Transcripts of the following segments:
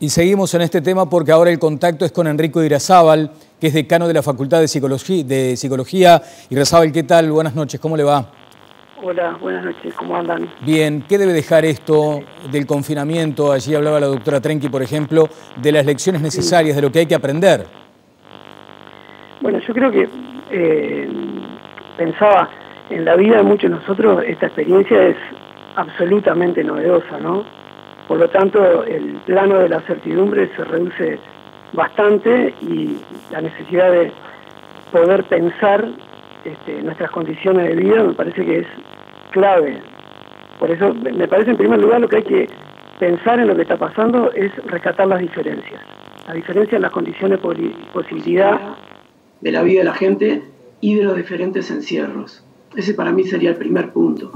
Y seguimos en este tema porque ahora el contacto es con Enrico Irazábal, que es decano de la Facultad de Psicología. Irazábal, ¿qué tal? Buenas noches, ¿cómo le va? Hola, buenas noches, ¿cómo andan? Bien, ¿qué debe dejar esto del confinamiento? Allí hablaba la doctora Trenqui, por ejemplo, de las lecciones necesarias, de lo que hay que aprender. Bueno, yo creo que pensaba en la vida de muchos de nosotros, esta experiencia es absolutamente novedosa, ¿no? Por lo tanto, el plano de la certidumbre se reduce bastante y la necesidad de poder pensar nuestras condiciones de vida me parece que es clave. Por eso me parece en primer lugar lo que hay que pensar en lo que está pasando es rescatar las diferencias. La diferencia en las condiciones de posibilidad de la vida de la gente y de los diferentes encierros. Ese para mí sería el primer punto.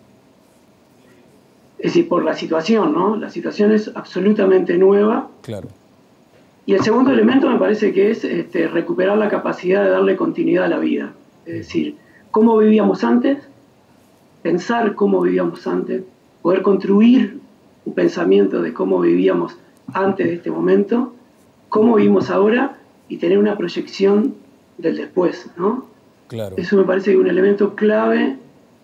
Es decir, por la situación, ¿no? La situación es absolutamente nueva. Claro. Y el segundo elemento me parece que es recuperar la capacidad de darle continuidad a la vida. Es decir, cómo vivíamos antes, pensar cómo vivíamos antes, poder construir un pensamiento de cómo vivíamos antes de este momento, cómo vivimos ahora y tener una proyección del después, ¿no? Claro. Eso me parece que es un elemento clave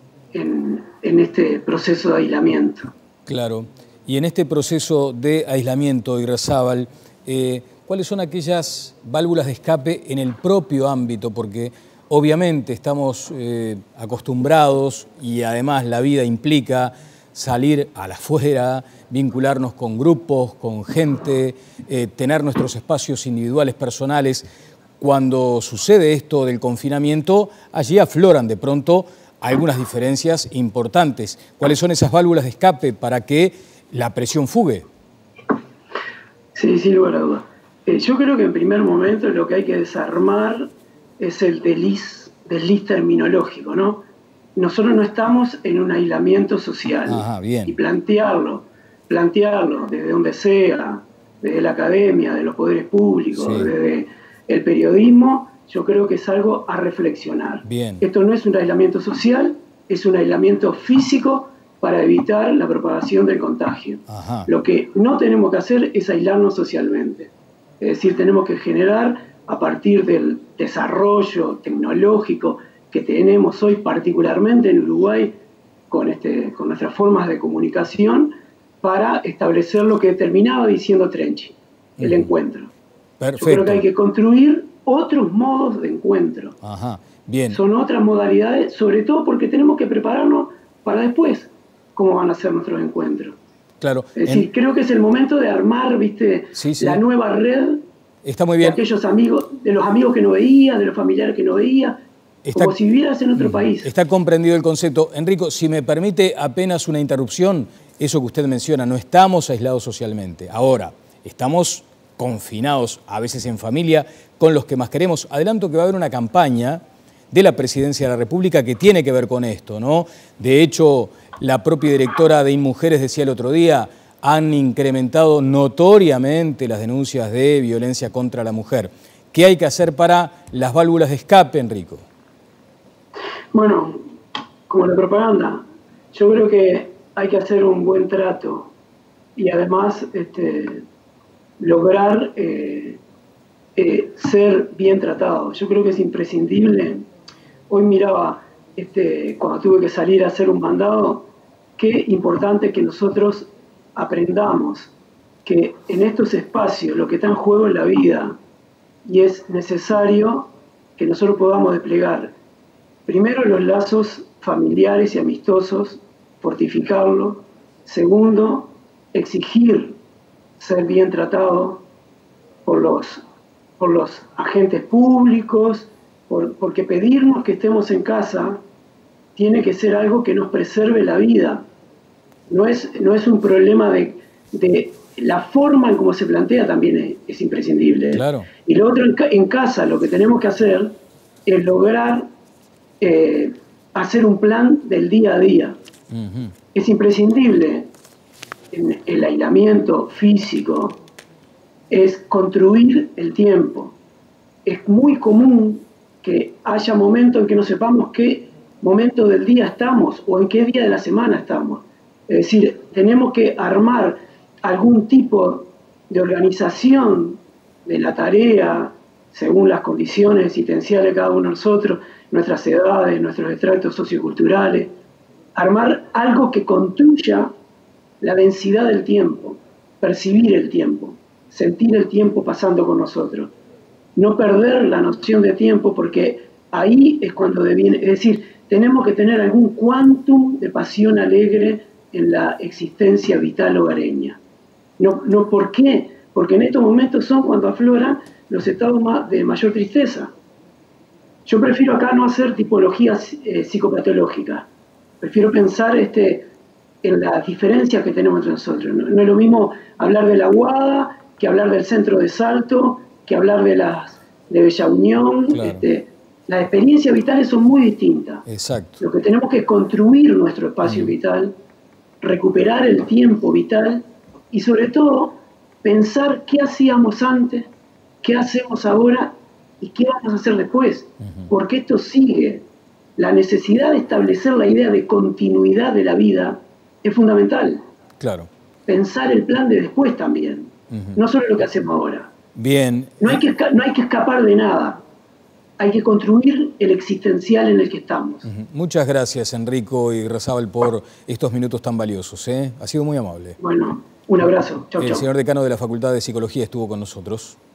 en este proceso de aislamiento. Claro. Y en este proceso de aislamiento, Irazábal, ¿cuáles son aquellas válvulas de escape en el propio ámbito? Porque obviamente estamos acostumbrados y además la vida implica salir a la afuera, vincularnos con grupos, con gente, tener nuestros espacios individuales, personales. Cuando sucede esto del confinamiento, allí afloran de pronto algunas diferencias importantes. ¿Cuáles son esas válvulas de escape para que la presión fugue? Sí, sin lugar a dudas. Yo creo que en primer momento lo que hay que desarmar es el desliz terminológico, ¿no? Nosotros no estamos en un aislamiento social. Ajá, bien. Y plantearlo desde donde sea, desde la academia, de los poderes públicos, sí, desde el periodismo, yo creo que es algo a reflexionar. Bien. Esto no es un aislamiento social, es un aislamiento físico para evitar la propagación del contagio. Ajá. Lo que no tenemos que hacer es aislarnos socialmente. Es decir, tenemos que generar, a partir del desarrollo tecnológico que tenemos hoy, particularmente en Uruguay, con nuestras formas de comunicación, para establecer lo que terminaba diciendo Trenqui, el encuentro. Perfecto. Yo creo que hay que construir otros modos de encuentro. Ajá, bien. Son otras modalidades, sobre todo porque tenemos que prepararnos para después cómo van a ser nuestros encuentros. Claro. Es decir, creo que es el momento de armar, ¿viste? Sí, sí. La nueva red. Está muy bien. De aquellos amigos, de los amigos que no veía, de los familiares que no veía, como si vivieras en otro país. Está comprendido el concepto. Enrico, si me permite apenas una interrupción, eso que usted menciona, no estamos aislados socialmente. Ahora, estamos confinados, a veces en familia, con los que más queremos. Adelanto que va a haber una campaña de la Presidencia de la República que tiene que ver con esto, ¿no? De hecho, la propia directora de InMujeres decía el otro día, han incrementado notoriamente las denuncias de violencia contra la mujer. ¿Qué hay que hacer para las válvulas de escape, Enrico? Bueno, como la propaganda, yo creo que hay que hacer un buen trato y además lograr ser bien tratado. Yo creo que es imprescindible. Hoy miraba, cuando tuve que salir a hacer un mandado, qué importante que nosotros aprendamos que en estos espacios lo que está en juego es la vida y es necesario que nosotros podamos desplegar primero los lazos familiares y amistosos, fortificarlos. Segundo, exigir ser bien tratado por los agentes públicos, porque pedirnos que estemos en casa tiene que ser algo que nos preserve la vida. No es un problema de la forma en cómo se plantea también es imprescindible. Claro. Y lo otro, en casa lo que tenemos que hacer es lograr hacer un plan del día a día. Es imprescindible en el aislamiento físico, es construir el tiempo. Es muy común que haya momentos en que no sepamos qué momento del día estamos o en qué día de la semana estamos. Es decir, tenemos que armar algún tipo de organización de la tarea según las condiciones existenciales de cada uno de nosotros, nuestras edades, nuestros estratos socioculturales, armar algo que construya la densidad del tiempo, percibir el tiempo, sentir el tiempo pasando con nosotros, no perder la noción de tiempo, porque ahí es cuando deviene, es decir, tenemos que tener algún quantum de pasión alegre en la existencia vital hogareña. No, ¿por qué? Porque en estos momentos son cuando afloran los estados de mayor tristeza. Yo prefiero acá no hacer tipologías psicopatológicas. Prefiero pensar en las diferencias que tenemos entre nosotros. No es lo mismo hablar de la Aguada que hablar del centro de Salto, que hablar de Bella Unión. Claro. Las experiencias vitales son muy distintas. Exacto. Lo que tenemos que es construir nuestro espacio vital, recuperar el tiempo vital y sobre todo pensar qué hacíamos antes, qué hacemos ahora y qué vamos a hacer después. Porque esto sigue. La necesidad de establecer la idea de continuidad de la vida es fundamental. Claro. Pensar el plan de después también, no solo lo que hacemos ahora. Bien. No hay que escapar de nada. Hay que construir el existencial en el que estamos. Muchas gracias, Enrico Irrazábal, por estos minutos tan valiosos. Ha sido muy amable. Bueno, un abrazo. Chau, chau. El señor decano de la Facultad de Psicología estuvo con nosotros.